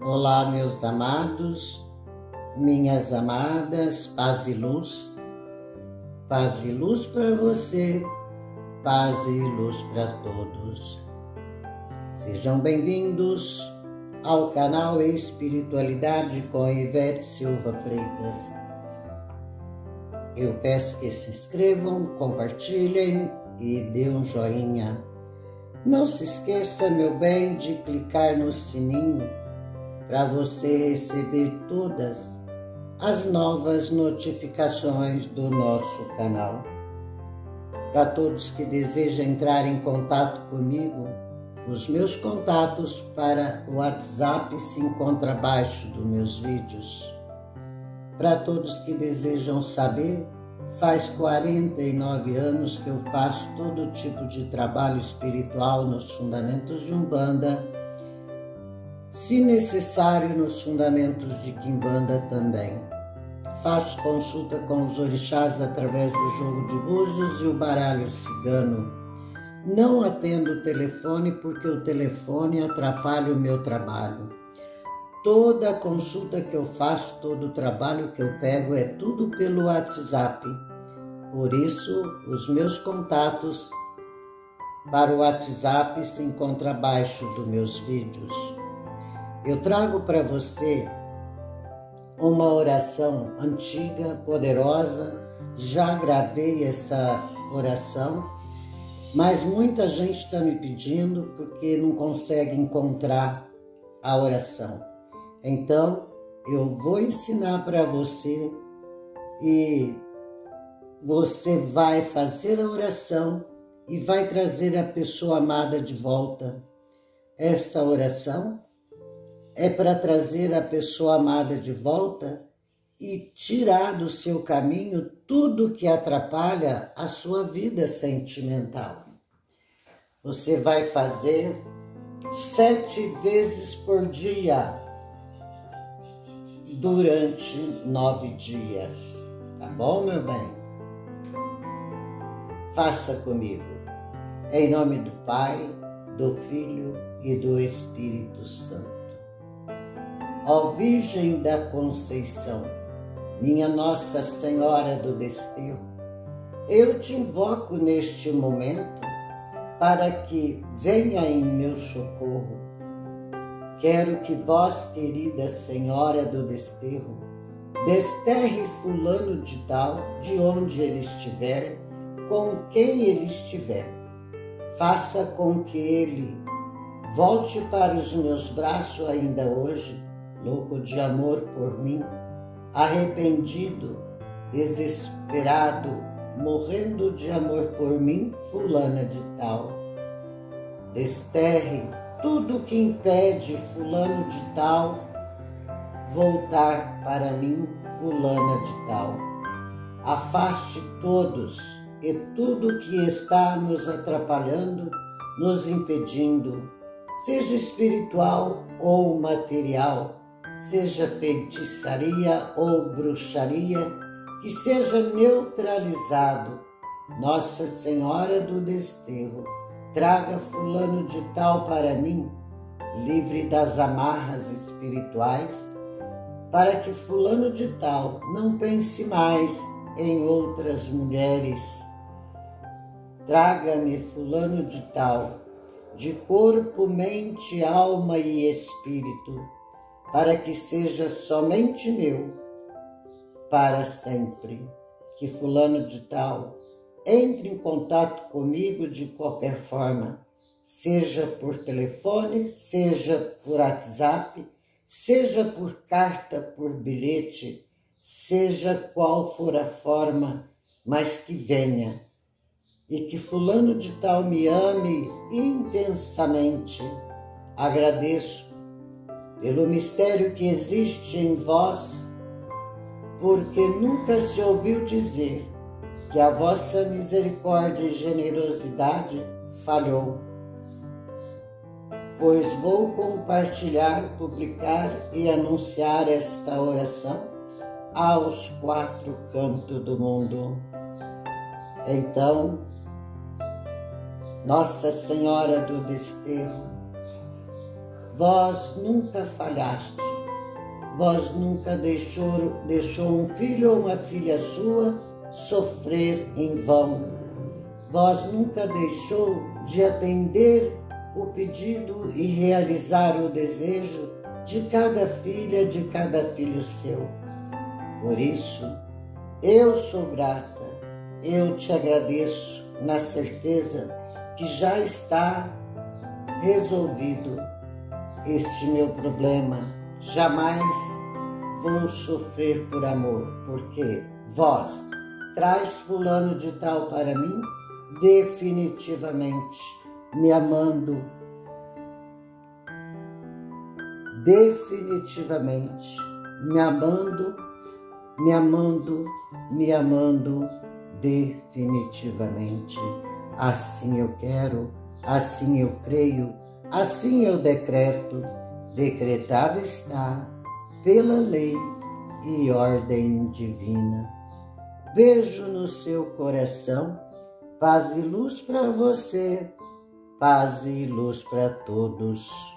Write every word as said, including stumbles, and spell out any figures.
Olá, meus amados, minhas amadas, paz e luz. Paz e luz para você, paz e luz para todos. Sejam bem-vindos ao canal Espiritualidade com Ivete Silva Freitas. Eu peço que se inscrevam, compartilhem e dê um joinha. Não se esqueça, meu bem, de clicar no sininho para você receber todas as novas notificações do nosso canal. Para todos que desejam entrar em contato comigo, os meus contatos para o WhatsApp se encontram abaixo dos meus vídeos. Para todos que desejam saber, faz quarenta e nove anos que eu faço todo tipo de trabalho espiritual nos fundamentos de Umbanda, se necessário nos fundamentos de Quimbanda também. Faço consulta com os orixás através do jogo de búzios e o baralho cigano. Não atendo o telefone porque o telefone atrapalha o meu trabalho. Toda a consulta que eu faço, todo o trabalho que eu pego é tudo pelo WhatsApp. Por isso, os meus contatos para o WhatsApp se encontram abaixo dos meus vídeos. Eu trago para você uma oração antiga, poderosa. Já gravei essa oração, mas muita gente está me pedindo porque não consegue encontrar a oração. Então, eu vou ensinar para você e você vai fazer a oração e vai trazer a pessoa amada de volta. Essa oração é para trazer a pessoa amada de volta e tirar do seu caminho tudo que atrapalha a sua vida sentimental. Você vai fazer sete vezes por dia, durante nove dias. Tá bom, meu bem? Faça comigo. Em nome do Pai, do Filho e do Espírito Santo. Ó Virgem da Conceição, minha Nossa Senhora do Desterro, eu te invoco neste momento para que venha em meu socorro. Quero que vós, querida Senhora do Desterro, desterre fulano de tal de onde ele estiver, com quem ele estiver. Faça com que ele volte para os meus braços ainda hoje, louco de amor por mim, arrependido, desesperado, morrendo de amor por mim, fulana de tal. Desterre tudo que impede fulano de tal voltar para mim, fulana de tal. Afaste todos e tudo que está nos atrapalhando, nos impedindo, seja espiritual ou material, seja feitiçaria ou bruxaria, que seja neutralizado. Nossa Senhora do Desterro, traga fulano de tal para mim, livre das amarras espirituais, para que fulano de tal não pense mais em outras mulheres. Traga-me fulano de tal, de corpo, mente, alma e espírito, para que seja somente meu, para sempre. Que fulano de tal entre em contato comigo de qualquer forma, seja por telefone, seja por WhatsApp, seja por carta, por bilhete, seja qual for a forma, mas que venha. E que fulano de tal me ame intensamente. Agradeço pelo mistério que existe em vós, porque nunca se ouviu dizer que a vossa misericórdia e generosidade falhou. Pois vou compartilhar, publicar e anunciar esta oração aos quatro cantos do mundo. Então, Nossa Senhora do Desterro, vós nunca falhaste, vós nunca deixou, deixou um filho ou uma filha sua sofrer em vão, vós nunca deixou de atender o pedido e realizar o desejo de cada filha, de cada filho seu. Por isso, eu sou grata, eu te agradeço na certeza que já está resolvido este meu problema. Jamais vou sofrer por amor, porque vós traz fulano de tal para mim, definitivamente me amando, definitivamente me amando, me amando, me amando, definitivamente. Assim eu quero, assim eu creio, assim eu decreto, decretado está pela lei e ordem divina. Beijo no seu coração, paz e luz para você, paz e luz para todos.